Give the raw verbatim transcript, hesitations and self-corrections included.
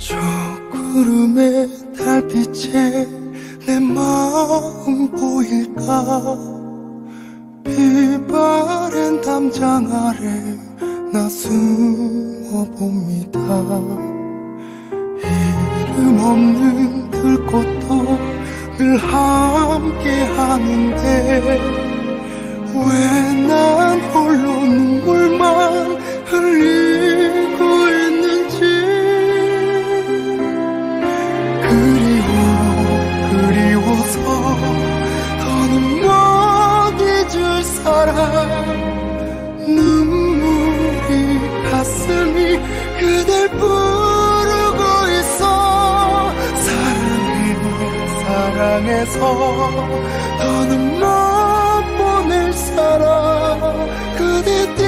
저 구름의 달빛에 내 마음 보일까. 비바랜 담장 아래 나 숨어봅니다. 이름 없는 들꽃도 늘 함께 하는데 왜 난 홀로 눈물만 흘리고 있는지. 그리워 그리워서 더는 못 잊을 사람. 눈물이 가슴이 그댈 부르고 있어. 사랑해 사랑해서 더는 못 보낼 사람. 그대